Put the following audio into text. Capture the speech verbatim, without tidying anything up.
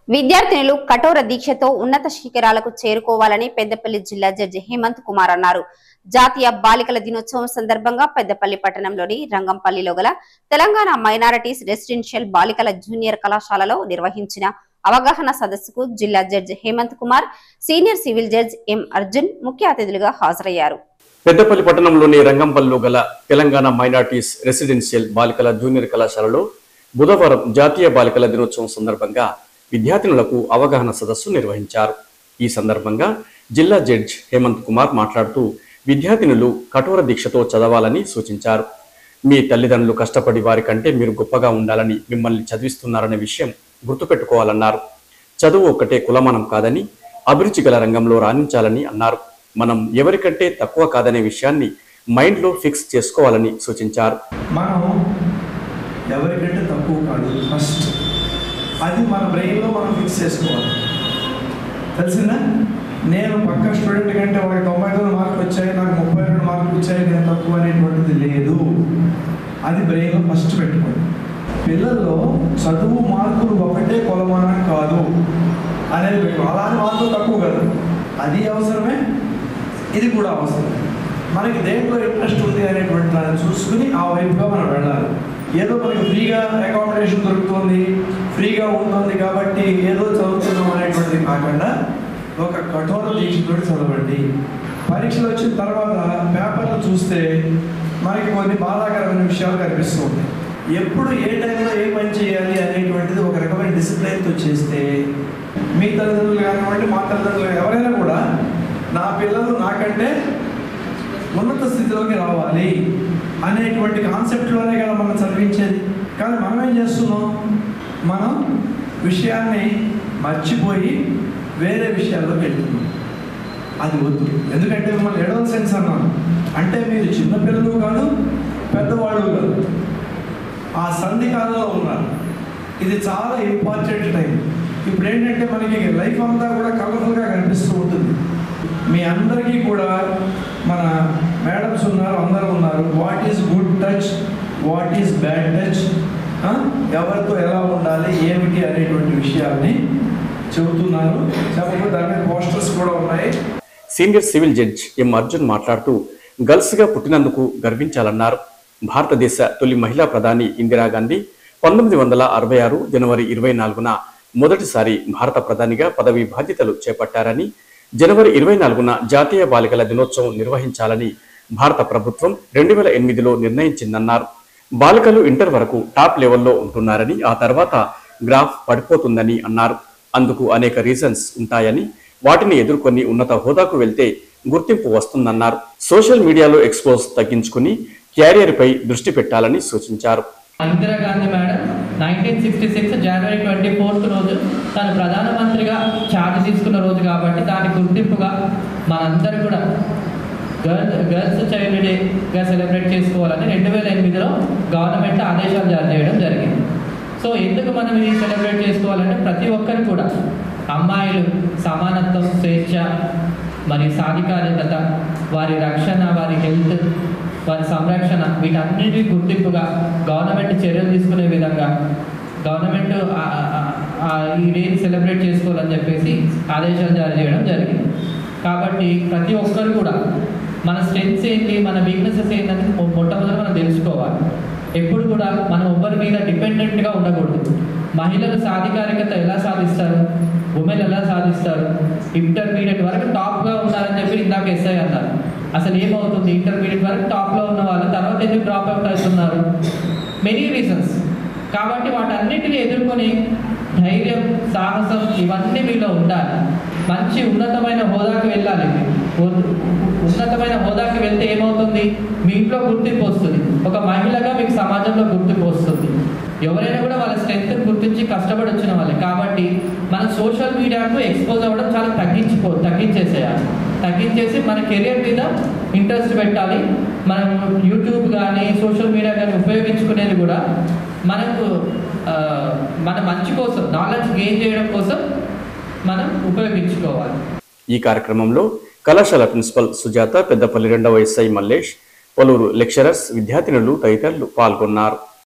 విద్యార్థినులు కఠోర దీక్షతో ఉన్నత శిఖరాలకు చేరుకోవాలని పెద్దపల్లి జిల్లా జడ్జి హేమంత్ కుమార్ అన్నారు. జాతీయ బాలికల దినోత్సవం సందర్భంగా పెద్దపల్లి పట్టణంలోని రంగంపల్లిలో గల తెలంగాణ మైనారిటీస్ రెసిడెన్షియల్ బాలికల జూనియర్ కళాశాలలో నిర్వహించిన అవగాహన సదస్సుకు జిల్లా judge Hemanth Kumar, senior civil judge M Arjun ముఖ్య అతిథులుగా హాజరయ్యారు. పెద్దపల్లి పట్టణంలోని రంగంపల్లిలో గల తెలంగాణ మైనారిటీస్ రెసిడెన్షియల్ బాలికల జూనియర్ కళాశాలలో బుధవారం జాతీయ బాలికల దినోత్సవం సందర్భంగా విద్యార్థినులకు అవగాహన సదస్సు నిర్వహించారు. ఈ సందర్భంగా జిల్లా జడ్జి హేమంత్ కుమార్ మాట్లాడుతూ విద్యార్థినులు కఠోర దీక్షతో చదవాలని సూచించారు. మీ తల్లిదండ్రులు కష్టపడి వారి కంటే మీరు గొప్పగా ఉండాలని మిమ్మల్ని చదివిస్తున్నారనే విషయం గుర్తుపెట్టుకోవాలన్నారు. చదువు ఒక్కటే కులమానం కాదని, అభిరుచి గల రంగంలో రాణించాలని అన్నారు. మనం ఎవరికంటే తక్కువ కాదనే విషయాన్ని మైండ్లో ఫిక్స్ చేసుకోవాలని సూచించారు. మనం ఎవరికంటే తక్కువ కాదు, ఫస్ట్ అది మన బ్రెయిన్లో మనం ఫిక్స్ చేసుకోవాలి. తెలిసిందా? నేను పక్క స్టూడెంట్ కంటే ఒక తొంభై తొమ్మిది మార్కులు వచ్చాయి, నాకు ముప్పై రెండు మార్కులు వచ్చాయి, నేను తక్కువ అనేటువంటిది లేదు. అది బ్రెయిన్లో ఫస్ట్ పెట్టుకోండి. పిల్లల్లో చదువు మార్కులు ఒకటే కొలమానం కాదు అనేది పెట్టుకో. అలాంటి మార్కులు తక్కువ కాదు, అది అవసరమే, ఇది కూడా అవసరమే. మనకి దేంట్లో ఇంట్రెస్ట్ ఉంది అనేటువంటి దాన్ని చూసుకుని ఆ వైపుగా మనం వెళ్ళాలి. ఏదో మనకి ఫ్రీగా అకామిడేషన్ దొరుకుతుంది, ఫ్రీగా ఉంటుంది కాబట్టి ఏదో చదువుతున్నాం అనేటువంటిది కాకుండా ఒక కఠోర దీక్షతో చదవండి. పరీక్షలు వచ్చిన తర్వాత పేపర్లు చూస్తే మనకి కొన్ని బాధాకరమైన విషయాలు కనిపిస్తూ ఉంటాయి. ఎప్పుడు ఏ టైంలో ఏ పని చేయాలి అనేటువంటిది ఒక రకమైన డిసిప్లైన్తో చేస్తే మీ తల్లిదండ్రులు కానివ్వండి, మా తల్లిదండ్రులు ఎవరైనా కూడా నా పిల్లలు నాకంటే ఉన్నత స్థితిలోకి రావాలి అనేటువంటి కాన్సెప్ట్లోనే కదా మనం చదివించేది. కానీ మనం ఏం చేస్తున్నాం, మనం విషయాన్ని మర్చిపోయి వేరే విషయాల్లోకి వెళ్తున్నాం. అది వద్దు. ఎందుకంటే మిమ్మల్ని అడోలసెన్స్ అన్నాను అంటే మీరు చిన్నపిల్లలు కాదు, పెద్దవాళ్ళు కాదు, ఆ సంధి కాలంలో ఉన్నారు. ఇది చాలా ఇంపార్టెంట్ టైం. ఇప్పుడు ఏంటంటే మనకి లైఫ్ అంతా కూడా కలర్ఫుల్గా కనిపిస్తూ ఉంటుంది. మీ అందరికీ కూడా మన మేడమ్స్ ఉన్నారు, అందరూ ఉన్నారు. What is good touch, what is bad touch, ఎవరితో ఎలా ఉండాలి ఏమిటి అనేటువంటి విషయాల్ని చెబుతున్నారు. చెప్పకపోతే దాని మీద పోస్టర్స్ కూడా ఉన్నాయి. Senior civil judge M Arjun మాట్లాడుతూ గర్ల్స్గా పుట్టినందుకు గర్వించాలన్నారు. భారతదేశ తొలి మహిళా ప్రధాని ఇందిరాగాంధీ పంతొమ్మిది వందల అరవై ఆరు జనవరి ఇరవై నాలుగున మొదటిసారి భారత ప్రధానిగా పదవి బాధ్యతలు చేపట్టారని, జనవరి ఇరవై నాలుగున జాతీయ బాలికల దినోత్సవం నిర్వహించాలని భారత ప్రభుత్వం రెండు వేల ఎనిమిదిలో నిర్ణయించిందన్నారు. బాలికలు ఇంటర్ వరకు టాప్ లెవెల్లో ఉంటున్నారని, ఆ తర్వాత గ్రాఫ్ పడిపోతుందని అన్నారు. అందుకు అనేక రీజన్స్ ఉంటాయని, వాటిని ఎదుర్కొని ఉన్నత హోదాకు వెళ్తే గుర్తింపు వస్తుందన్నారు. సోషల్ మీడియాలో ఎక్స్పోజ్ తగ్గించుకుని క్యారియర్ పై దృష్టి పెట్టాలని సూచించారు. Indira Gandhi madam nineteen sixty six జనవరి ట్వంటీ ఫోర్త్ రోజు తను ప్రధానమంత్రిగా ఛార్జ్ తీసుకున్న రోజు కాబట్టి దాని గుర్తింపుగా మనందరూ కూడా గర్ల్ గర్ల్స్ చైల్డ్ డేగా సెలబ్రేట్ చేసుకోవాలని రెండు వేల ఎనిమిదిలో గవర్నమెంట్ ఆదేశాలు జారీ చేయడం జరిగింది. సో ఎందుకు మనం ఇది సెలబ్రేట్ చేసుకోవాలంటే ప్రతి ఒక్కరు కూడా అమ్మాయిలు సమానత్వం, స్వేచ్ఛ, మరి సాధికారికత, వారి రక్షణ, వారి హెల్త్, వారి సంరక్షణ, వీటన్నిటి గుర్తింపుగా గవర్నమెంట్ చర్యలు తీసుకునే విధంగా గవర్నమెంట్ ఈ డేని సెలబ్రేట్ చేసుకోవాలని చెప్పేసి ఆదేశాలు జారీ చేయడం జరిగింది. కాబట్టి ప్రతి ఒక్కరు కూడా మన స్ట్రెంగ్స్ ఏంటి, మన వీక్నెసెస్ ఏంటని మొట్టమొదటి మనం తెలుసుకోవాలి. ఎప్పుడు కూడా మనం ఎవ్వరి మీద డిపెండెంట్గా ఉండకూడదు. మహిళలు సాధికారికత ఎలా సాధిస్తారు, ఉమెన్ ఎలా సాధిస్తారు, ఇంటర్మీడియట్ వరకు టాప్గా ఉన్నారని చెప్పి ఇందాక ఎస్ఐ అన్నారు. అసలు ఏమవుతుంది, ఇంటర్మీడియట్ వరకు టాప్లో ఉన్న వాళ్ళు తర్వాత ఎందుకు డ్రాప్ అవుట్ అవుతున్నారు? Many reasons. కాబట్టి వాటన్నిటిని ఎదుర్కొని ధైర్యం, సాహసం ఇవన్నీ మీలో ఉండాలి. మంచి ఉన్నతమైన హోదాకి వెళ్ళాలి. ఉన్నతమైన హోదాకి వెళ్తే ఏమవుతుంది, మీ ఇంట్లో గుర్తింపు వస్తుంది. ఒక మహిళగా మీకు సమాజంలో గుర్తింపు వస్తుంది. ఎవరైనా కూడా వాళ్ళ స్ట్రెంగ్త్ గుర్తించి కష్టపడి వచ్చిన వాళ్ళే. కాబట్టి మన సోషల్ మీడియాకు ఎక్స్పోజ్ అవ్వడం చాలా తగ్గించుకో తగ్గించేసేయాలి తగ్గించేసి మన కెరియర్ మీద ఇంట్రెస్ట్ పెట్టాలి. మనం యూట్యూబ్ కానీ సోషల్ మీడియా కానీ ఉపయోగించుకునేది కూడా మనకు మన మంచి కోసం, నాలెడ్జ్ గెయిన్ చేయడం కోసం మనం ఉపయోగించుకోవాలి. ఈ కార్యక్రమంలో కళాశాల ప్రిన్సిపల్ సుజాత, పెద్దపల్లి రెండవ ఎస్ఐ మల్లేష్, పలువురు లెక్చరర్స్, విద్యార్థినులు తదితరులు పాల్గొన్నారు.